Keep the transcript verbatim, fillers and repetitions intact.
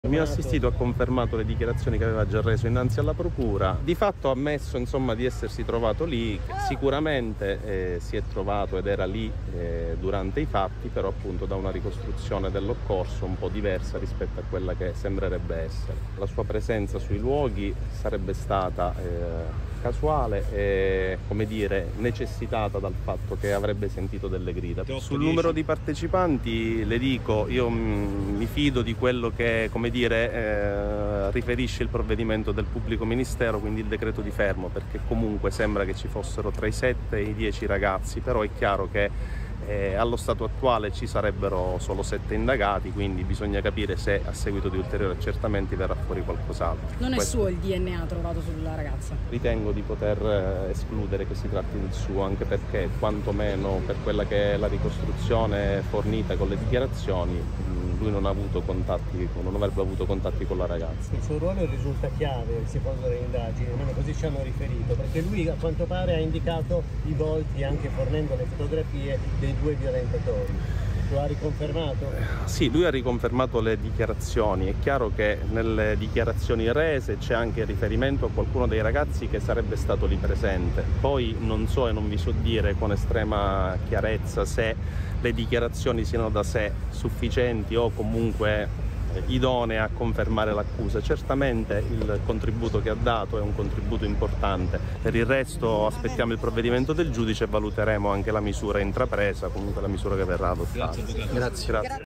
Il mio assistito ha confermato le dichiarazioni che aveva già reso innanzi alla procura. Di fatto ha ammesso insomma di essersi trovato lì, sicuramente eh, si è trovato ed era lì eh, durante i fatti, però appunto da una ricostruzione dell'occorso un po' diversa rispetto a quella che sembrerebbe essere. La sua presenza sui luoghi sarebbe stata eh, casuale e, come dire, necessitata dal fatto che avrebbe sentito delle grida. Sul numero di partecipanti le dico, io mh, mi fido di quello che, come dire, eh, riferisce il provvedimento del pubblico ministero, quindi il decreto di fermo, perché comunque sembra che ci fossero tra i sette e i dieci ragazzi, però è chiaro che Eh, allo stato attuale ci sarebbero solo sette indagati, quindi bisogna capire se a seguito di ulteriori accertamenti verrà fuori qualcos'altro. Non è Questo... suo il D N A trovato sulla ragazza? Ritengo di poter eh, escludere che si tratti del suo, anche perché quantomeno per quella che è la ricostruzione fornita con le dichiarazioni mh, lui non ha avuto contatti, non avrebbe avuto contatti con la ragazza. Il suo ruolo risulta chiave secondo le indagini, almeno così ci hanno riferito, perché lui a quanto pare ha indicato i volti anche fornendo le fotografie dei due violentatori. Lo ha riconfermato? Sì, lui ha riconfermato le dichiarazioni. È chiaro che nelle dichiarazioni rese c'è anche riferimento a qualcuno dei ragazzi che sarebbe stato lì presente. Poi non so e non vi so dire con estrema chiarezza se le dichiarazioni siano da sé sufficienti o comunque idonee a confermare l'accusa. Certamente il contributo che ha dato è un contributo importante. Per il resto aspettiamo il provvedimento del giudice e valuteremo anche la misura intrapresa, comunque la misura che verrà adottata. Grazie. Grazie. Grazie.